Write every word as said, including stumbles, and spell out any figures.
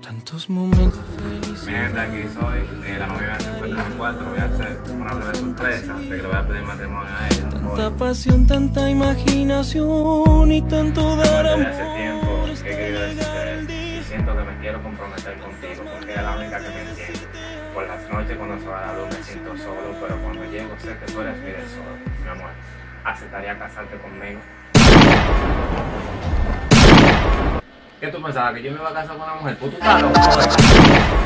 Tantos momentos felices. Mi gente, aquí soy. Eh, la novia se encuentra en el cuarto. Voy a hacer una breve sorpresa de que le voy a pedir matrimonio a ella. Tanta pasión, tanta imaginación y tanto dar Desde amor. hace tiempo que he querido decirte y siento que me quiero comprometer contigo porque es la única que me entiende. Por las noches cuando se va la luz me siento solo, pero cuando llego sé que tú eres mi tesoro, mi amor. ¿Aceptaría casarte conmigo? ¿Qué tú pensabas? ¿Que yo me iba a casar con una mujer? Pues tú estás loco, ¿verdad?